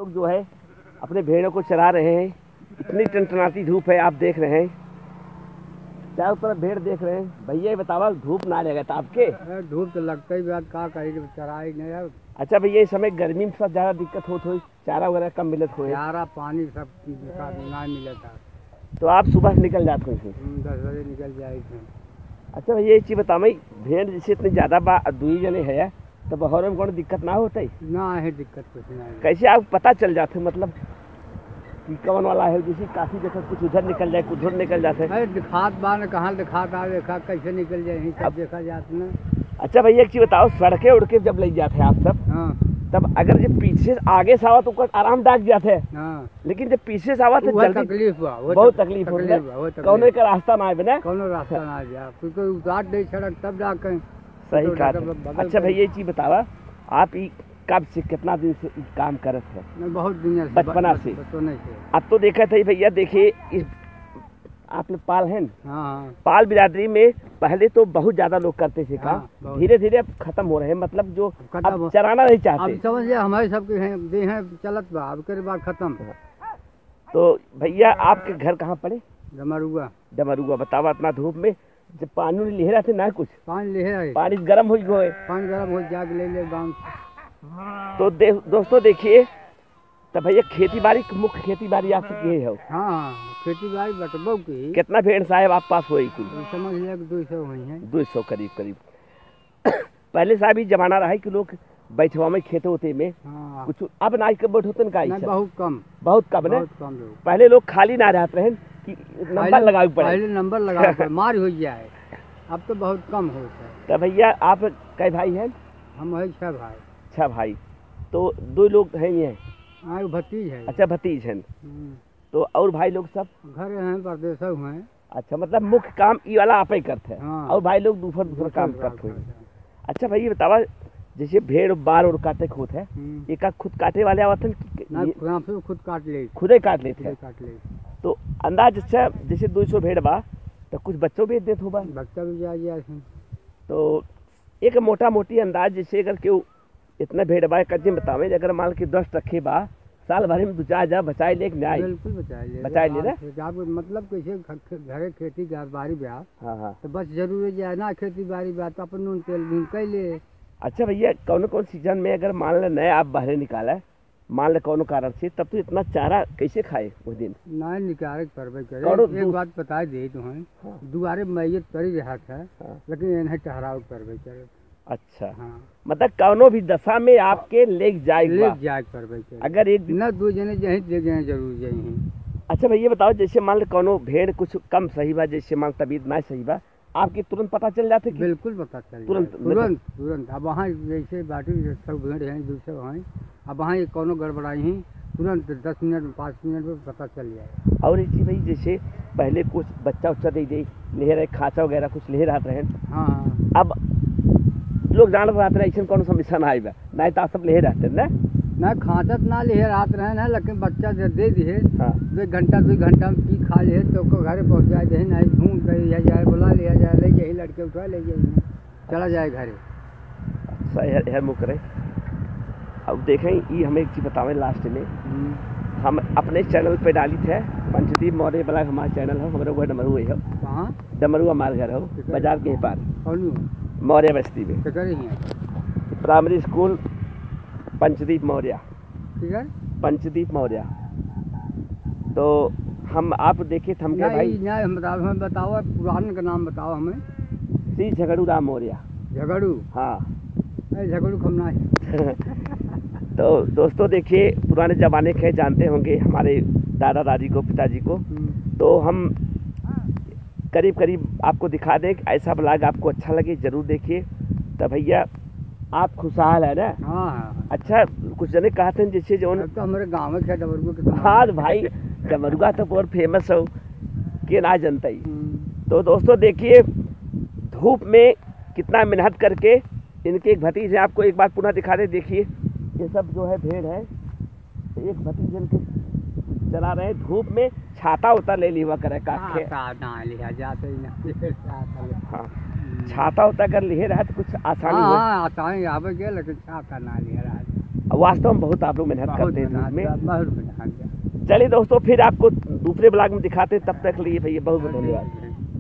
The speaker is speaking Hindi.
लोग जो है अपने भेड़ों को चरा रहे हैं। इतनी टनटनाती धूप है, आप देख रहे हैं चारों तरफ भेड़ देख रहे हैं। भैया ये बतावा धूप ना लगेगा था आपके? धूप तो लगता ही बात का कहीं चराई नहीं है। अच्छा भैया, इस समय गर्मी में सब ज़्यादा दिक्कत होती हुई, चारा वगैरह कम मिलत हुए, चारा पानी सब ना मिला था, तो आप सुबह से निकल जाते हैं? 10 बजे निकल जाए थे। अच्छा भैया एक चीज़ बता, मैं भेड़ जैसे इतनी ज़्यादा दुई जने है तो बहर में कौन दिक्कत ना होता है? ना है दिक्कत कुछ ना है। कैसे आप पता चल जाते मतलब कि कौन वाला है? जैसे काफ़ी जगह कुछ उधर निकल जाए, कुछ उधर निकल जाते हैं। दिखात बार कहाँ दिखात आ देखा कैसे निकल जाए, यही सब देखा जाता ना। अच्छा भैया एक चीज़ बताओ, सड़के उड़के जब ले जाते हैं आप सब, हाँ, तब अगर जब पीछे आगे से आवा तो कुछ आराम डाक जाते हैं, हाँ, लेकिन जब पीछे से आवा तो जल्दी तकलीफ हुआ, बहुत तकलीफ हो रही है। कौन का रास्ता ना बना, कौन रास्ता ना जा, क्योंकि उतार दे सड़क तब जाकर सही कहा। अच्छा भैया ये चीज़ बतावा, आप कब से कितना दिन से काम करत है? बहुत दिन से, बचपना से। बचपन से। अब तो देखा था भैया, देखिए इस आप लोग पाल हैं, हाँ, पाल बिरादरी में पहले तो बहुत ज्यादा लोग करते थे काम, हाँ, धीरे धीरे अब खत्म हो रहे हैं, मतलब जो खत्म अब चराना नहीं चाहते। अब समझिए हमारे सबके हैं चलत बा, अब के बाद खत्म। तो भैया आपके घर कहाँ पड़े? डमरुआ। डमरुआ। बतावा इतना धूप में जब पानी ले रहा थे ना, कुछ पानी ले है, पानी गर्म हो गए, पानी गर्म हो जाके ले गाँव। तो दोस्तों देखिए, तब भैया खेती बाड़ी, मुख्य खेती बाड़ी आपकी ये है? हाँ, खेती बाड़ी बटबो की। कितना भेड़ साहब आप पास हुई? कुल समझ लिया 200 हुई हैं। 200 करीब करीब। पहले साहब ही जमाना रहा है कि लोग बैठवा में खेत होते में, हाँ, कुछ अब ना के बैठ होते का, बहुत कम, बहुत कम ना। बहुत कम लोग। पहले लोग खाली ना रहते हैं कि नंबर लगावे पड़े, पहले नंबर लगावे पड़े, मार हो जाए। अब तो बहुत कम होता है। तो भैया आप कई भाई हैं? हम है 6 भाई। 6 भाई, तो 2 लोग हैं ये? हाँ, भतीज है। अच्छा भतीज हैं, तो और भाई लोग सब घर हैं, परदेश हुए। अच्छा, मतलब मुख्य काम ये वाला आप ही करते हैं? हाँ, और भाई लोग दूसरा काम करते हैं। अच्छा भैया बतावा, जैसे भेड़ बार और काटे खुद है, एक खुद काटे वाले आवत हैं? खुद काट ले, खुद ही काट लेते हैं। काट ले। तो अंदाज अच्छा, जैसे 200 भेड़ बा तो कुछ बच्चों भी देते होगा? बच्चा भी जा। तो एक मोटा मोटी अंदाज, जैसे अगर क्यों इतना भेड़ बा कच्चे बतावे, अगर मान के 10 रखे बा, साल भर में 2-4 हजार बचाए ले ना? बिल्कुल बचाए ले ना। आप मतलब कैसे घरे खेती बाड़ी ब्याह, हाँ हाँ, तो बस जरूरी जाए ना, खेती बाड़ी ब्याह तो अपन नून तेल भी कर ले। अच्छा भैया कौन सीजन में अगर मान ले नए आप बाहर निकाला, मान ले कौन कारण से, तब तो इतना चारा कैसे खाए उस दिन? ना निकाल परवे करे। एक बात बता दे तुम्हें, हाँ, दुआरे मैयत पड़ी रहा था, हाँ, लेकिन इन्हें ठहराव परवे करे। अच्छा, हाँ, मतलब कौनो भी दशा में आपके ले जाए परवे करे। अगर एक न 2 जने जहीं दे गए जरूर जाए। अच्छा भैया बताओ, जैसे मान लो कौनो भेड़ कुछ कम सही बा, जैसे मान तबीयत ना सही बा, आपके तुरंत पता चल जाते? बिल्कुल पता चल तुरंत। अब वहाँ जैसे बाटी सब भेड़ हैं, दूसरे हैं, अब वहाँ एक कोनो गड़बड़ाई ही तुरंत 10 मिनट 5 मिनट में पता चल जाए। और एक चीज़ भाई, जैसे पहले कुछ बच्चा उच्चा दे ले रहे, खाँचा वगैरह कुछ ले रहते हैं। हाँ, अब लोग जान रहते हैं ऐसा कौन समस्या ना आएगा, नहीं तो आप सब ले रहते हैं ना खाँचत ना ले रात रहे ना, लेकिन बच्चा दे दिए। हाँ, 2 घंटा में पी खा ले तो घर पहुँचा दे, नहीं ढूंढ कर लिया जाए, बुला लिया जाए, ले जाए, लड़के उठा ले जाए, चला जाए घरे। अच्छा है मुकरे। अब देखें ये हमें एक चीज़ बतावें लास्ट में, हम अपने चैनल पे डाली थे, पंचदीप मौर्य वाला हमारा चैनल है, हमारे वो डमरू है। कहाँ? डमरुआ हमारे घर हो, बाजार के पार कौन? मौर्य बस्ती में, प्राइमरी स्कूल पंचदीप मौर्य, ठीक है, पंचदीप मौर्य। तो हम आप देखे थे, हम क्या भाई हमें बताओ, पुराने का नाम बताओ हमें। श्री झगड़ू राम मौर्य। झगड़ू? हाँ, झगड़ू खमना है। तो दोस्तों देखिए, पुराने ज़माने के जानते होंगे हमारे दादा दादी को, पिताजी को, तो हम करीब करीब आपको दिखा दें कि ऐसा ब्लॉग आपको अच्छा लगे ज़रूर देखिए। तो भैया आप खुशहाल है ना? हाँ। अच्छा, कुछ जने कहा थे जैसे जो तो हमारे गाँव में डमरुआ। हाँ भाई, डमरुआ तो बहुत फेमस हो के ना जनता ही। तो दोस्तों देखिए, धूप में कितना मेहनत करके इनके एक भतीजे, आपको एक बार पुनः दिखा दे। देखिए ये सब जो है भेड़ है, एक भतीजे इनके चला रहे हैं धूप में, छाता उता ले लिया करे का। हाँ, छाता उता कर लिए रहा तो कुछ आसानी हो। आता है यहाँ पे, लेकिन छाता ना लिया रहा। वास्तव में बहुत आप लोग मेहनत बहुत करते हैं धूप में। बहुत मेहनत। चलिए दोस्तों, फिर आपको दूसरे ब्लॉग में दिखाते हैं, तब तक लिए भैया बहुत बहुत धन्यवाद।